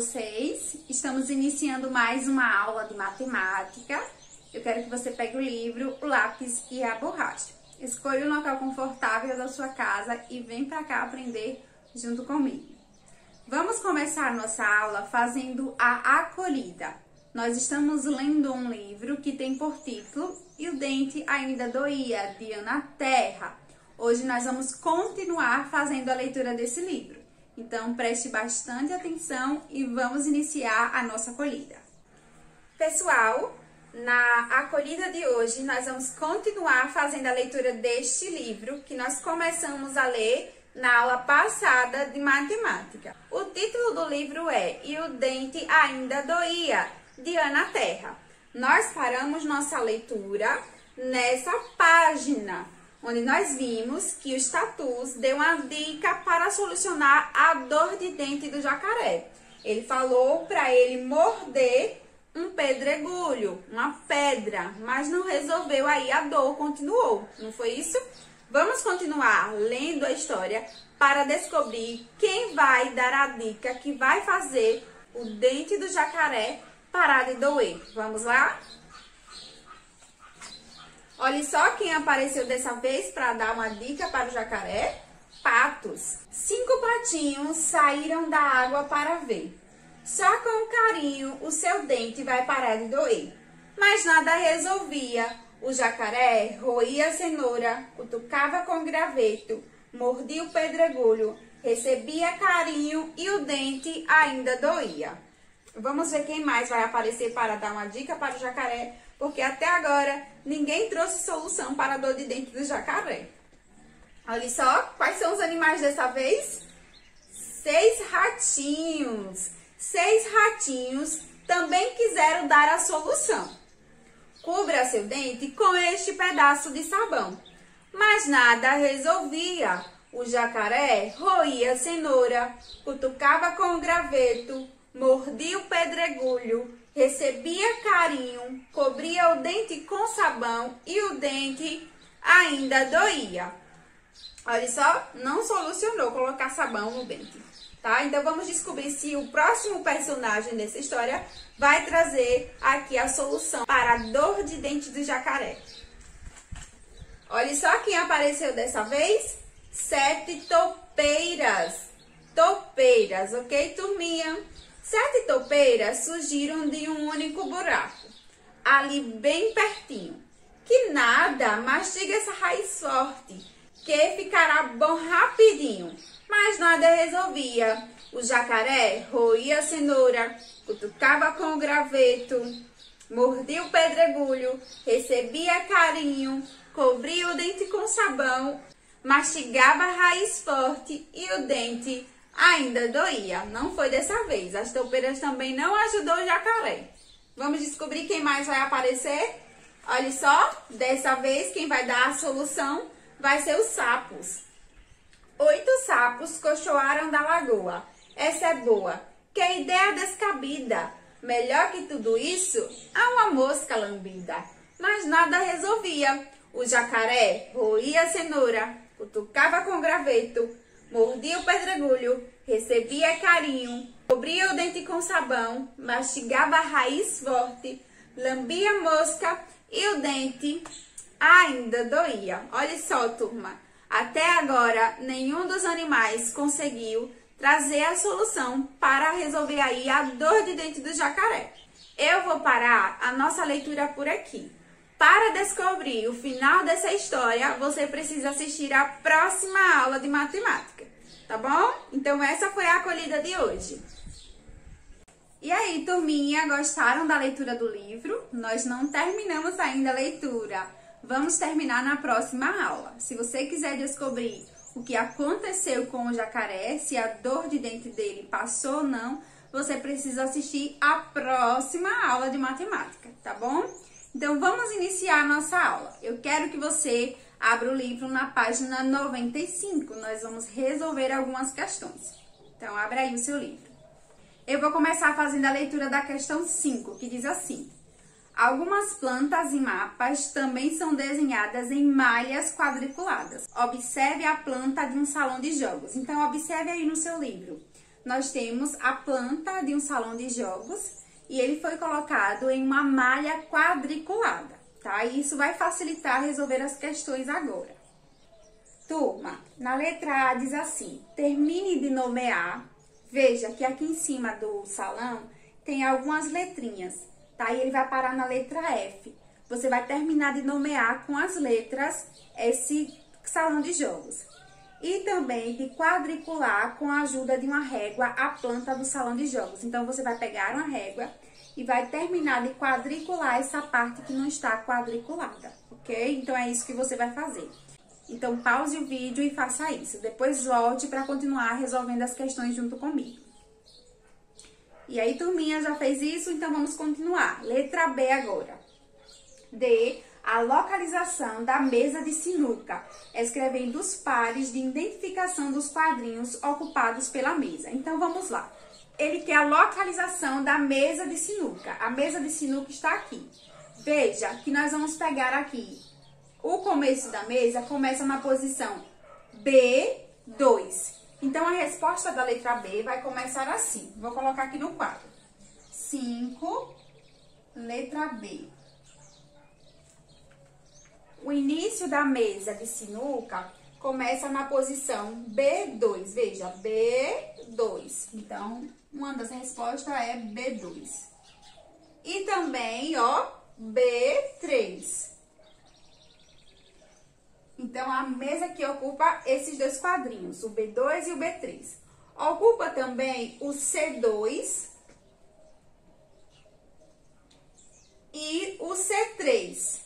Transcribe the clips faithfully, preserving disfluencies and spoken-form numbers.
vocês? Estamos iniciando mais uma aula de matemática. Eu quero que você pegue o livro, o lápis e a borracha. Escolha um local confortável da sua casa e vem para cá aprender junto comigo. Vamos começar nossa aula fazendo a acolhida. Nós estamos lendo um livro que tem por título E o Dente Ainda Doía, de Ana Terra. Hoje nós vamos continuar fazendo a leitura desse livro. Então, preste bastante atenção e vamos iniciar a nossa acolhida. Pessoal, na acolhida de hoje, nós vamos continuar fazendo a leitura deste livro que nós começamos a ler na aula passada de matemática. O título do livro é E o Dente Ainda Doía, de Ana Terra. Nós paramos nossa leitura nessa página, onde nós vimos que os tatus deu uma dica para solucionar a dor de dente do jacaré. Ele falou para ele morder um pedregulho, uma pedra, mas não resolveu aí, a dor continuou, não foi isso? Vamos continuar lendo a história para descobrir quem vai dar a dica que vai fazer o dente do jacaré parar de doer. Vamos lá? Olha só quem apareceu dessa vez para dar uma dica para o jacaré. Patos. Cinco patinhos saíram da água para ver. Só com carinho o seu dente vai parar de doer. Mas nada resolvia. O jacaré roía a cenoura, cutucava com graveto, mordia o pedregulho, recebia carinho e o dente ainda doía. Vamos ver quem mais vai aparecer para dar uma dica para o jacaré, porque até agora ninguém trouxe solução para a dor de dente do jacaré. Olha só, quais são os animais dessa vez? Seis ratinhos. Seis ratinhos também quiseram dar a solução. Cubra seu dente com este pedaço de sabão. Mas nada resolvia. O jacaré roía a cenoura, cutucava com o graveto, mordia o pedregulho, recebia carinho, cobria o dente com sabão e o dente ainda doía. Olha só, não solucionou colocar sabão no dente, tá? Então vamos descobrir se o próximo personagem dessa história vai trazer aqui a solução para a dor de dente do jacaré. Olha só quem apareceu dessa vez. Sete topeiras. Topeiras, ok, turminha? Sete topeiras surgiram de um único buraco, ali bem pertinho. Que nada, mastiga essa raiz forte, que ficará bom rapidinho. Mas nada resolvia. O jacaré roía a cenoura, cutucava com o graveto, mordia o pedregulho, recebia carinho, cobria o dente com sabão, mastigava a raiz forte e o dente ainda doía. Não foi dessa vez. As topeiras também não ajudou o jacaré. Vamos descobrir quem mais vai aparecer? Olha só, dessa vez quem vai dar a solução vai ser os sapos. Oito sapos cochoaram da lagoa. Essa é boa. Que ideia descabida. Melhor que tudo isso, há uma mosca lambida. Mas nada resolvia. O jacaré roía a cenoura, cutucava com graveto, mordia o pedregulho, recebia carinho, cobria o dente com sabão, mastigava a raiz forte, lambia a mosca e o dente ainda doía. Olha só, turma, até agora nenhum dos animais conseguiu trazer a solução para resolver aí a dor de dente do jacaré. Eu vou parar a nossa leitura por aqui. Para descobrir o final dessa história, você precisa assistir a próxima aula de matemática, tá bom? Então, essa foi a acolhida de hoje. E aí, turminha, gostaram da leitura do livro? Nós não terminamos ainda a leitura. Vamos terminar na próxima aula. Se você quiser descobrir o que aconteceu com o jacaré, se a dor de dente dele passou ou não, você precisa assistir a próxima aula de matemática, tá bom? Então, vamos iniciar a nossa aula. Eu quero que você abra o livro na página noventa e cinco. Nós vamos resolver algumas questões. Então, abra aí o seu livro. Eu vou começar fazendo a leitura da questão cinco, que diz assim. Algumas plantas e mapas também são desenhadas em malhas quadriculadas. Observe a planta de um salão de jogos. Então, observe aí no seu livro. nós temos a planta de um salão de jogos e ele foi colocado em uma malha quadriculada, tá? E isso vai facilitar resolver as questões agora. Turma, na letra A diz assim, termine de nomear. Veja que aqui em cima do salão tem algumas letrinhas, tá? E ele vai parar na letra F. Você vai terminar de nomear com as letras esse salão de jogos. E também de quadricular com a ajuda de uma régua a planta do salão de jogos. Então, você vai pegar uma régua e vai terminar de quadricular essa parte que não está quadriculada, ok? Então, é isso que você vai fazer. Então, pause o vídeo e faça isso. Depois, volte para continuar resolvendo as questões junto comigo. E aí, turminha, já fez isso? Então, vamos continuar. Letra B agora. D. A localização da mesa de sinuca, escrevendo os pares de identificação dos quadrinhos ocupados pela mesa. Então, vamos lá. Ele quer a localização da mesa de sinuca. A mesa de sinuca está aqui. Veja que nós vamos pegar aqui o começo da mesa, começa na posição B dois. Então, a resposta da letra B vai começar assim. Vou colocar aqui no quadro. cinco, letra B. O início da mesa de sinuca começa na posição B dois. Veja, B dois. Então, uma das respostas é B dois. E também, ó, B três. Então, a mesa que ocupa esses dois quadrinhos, o B dois e o B três. Ocupa também o C dois e o C três.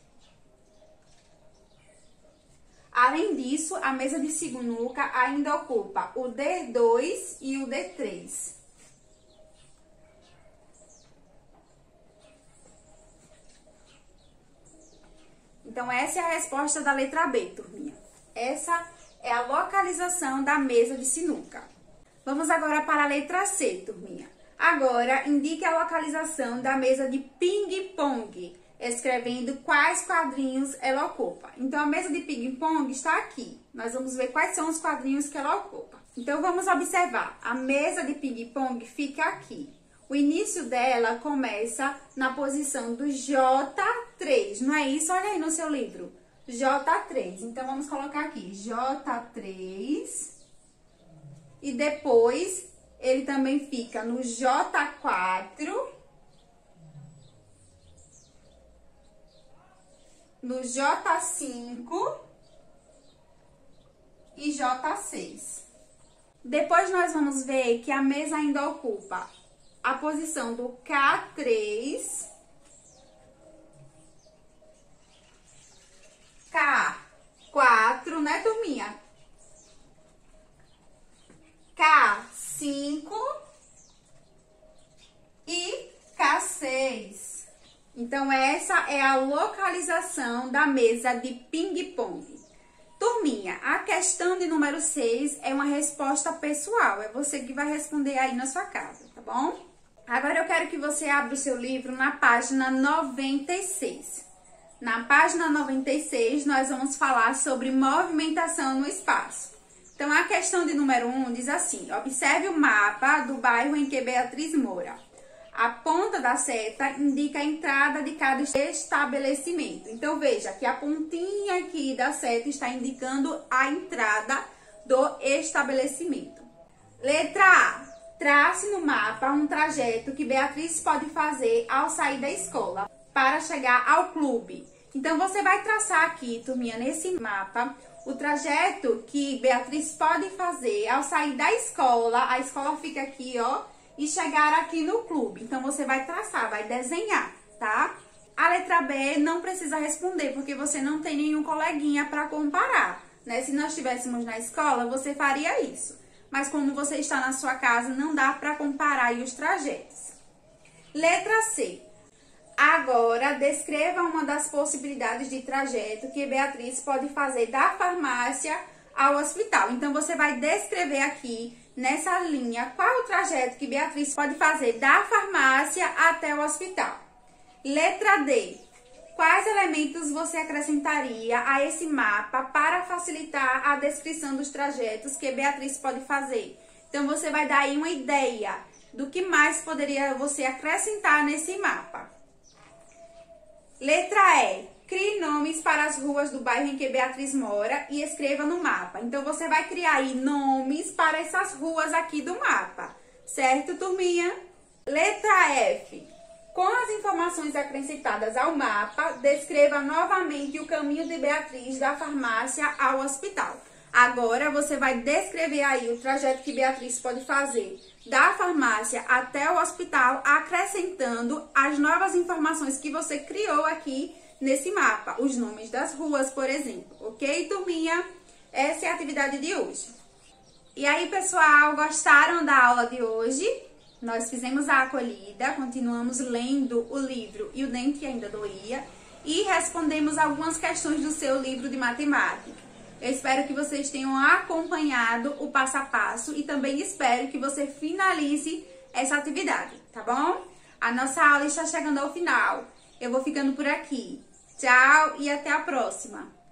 Além disso, a mesa de sinuca ainda ocupa o D dois e o D três. Então, essa é a resposta da letra B, turminha. Essa é a localização da mesa de sinuca. Vamos agora para a letra C, turminha. Agora, indique a localização da mesa de ping-pong, escrevendo quais quadrinhos ela ocupa. Então, a mesa de ping-pong está aqui. Nós vamos ver quais são os quadrinhos que ela ocupa. Então, vamos observar. A mesa de ping-pong fica aqui. O início dela começa na posição do J três, não é isso? Olha aí no seu livro. J três. Então, vamos colocar aqui J três. E depois, ele também fica no J quatro. No J cinco e J seis. Depois, nós vamos ver que a mesa ainda ocupa a posição do K três, K quatro, né, turminha? K cinco e K seis. Então, essa é a localização da mesa de ping-pong. Turminha, a questão de número seis é uma resposta pessoal. É você que vai responder aí na sua casa, tá bom? Agora, eu quero que você abra o seu livro na página noventa e seis. Na página noventa e seis, nós vamos falar sobre movimentação no espaço. Então, a questão de número um diz assim, observe o mapa do bairro em que Beatriz mora. A ponta da seta indica a entrada de cada estabelecimento. Então, veja que a pontinha aqui da seta está indicando a entrada do estabelecimento. Letra A. Trace no mapa um trajeto que Beatriz pode fazer ao sair da escola para chegar ao clube. Então, você vai traçar aqui, turminha, nesse mapa, o trajeto que Beatriz pode fazer ao sair da escola. A escola fica aqui, ó, e chegar aqui no clube. Então, você vai traçar, vai desenhar, tá? A letra B não precisa responder, porque você não tem nenhum coleguinha para comparar, né? Se nós estivéssemos na escola, você faria isso. Mas quando você está na sua casa, não dá para comparar aí os trajetos. Letra C. Agora, descreva uma das possibilidades de trajeto que Beatriz pode fazer da farmácia ao hospital. Então, você vai descrever aqui, nessa linha, qual é o trajeto que Beatriz pode fazer da farmácia até o hospital. Letra D. Quais elementos você acrescentaria a esse mapa para facilitar a descrição dos trajetos que Beatriz pode fazer? Então, você vai dar aí uma ideia do que mais poderia você acrescentar nesse mapa. Letra E. Crie nomes para as ruas do bairro em que Beatriz mora e escreva no mapa. Então, você vai criar aí nomes para essas ruas aqui do mapa. Certo, turminha? Letra F. Com as informações acrescentadas ao mapa, descreva novamente o caminho de Beatriz da farmácia ao hospital. Agora, você vai descrever aí o trajeto que Beatriz pode fazer da farmácia até o hospital, acrescentando as novas informações que você criou aqui nesse mapa. Os nomes das ruas, por exemplo. Ok, turminha? Essa é a atividade de hoje. E aí, pessoal, gostaram da aula de hoje? Nós fizemos a acolhida, continuamos lendo o livro E o Dente Ainda Doía e respondemos algumas questões do seu livro de matemática. Eu espero que vocês tenham acompanhado o passo a passo e também espero que você finalize essa atividade, tá bom? A nossa aula está chegando ao final. Eu vou ficando por aqui. Tchau e até a próxima!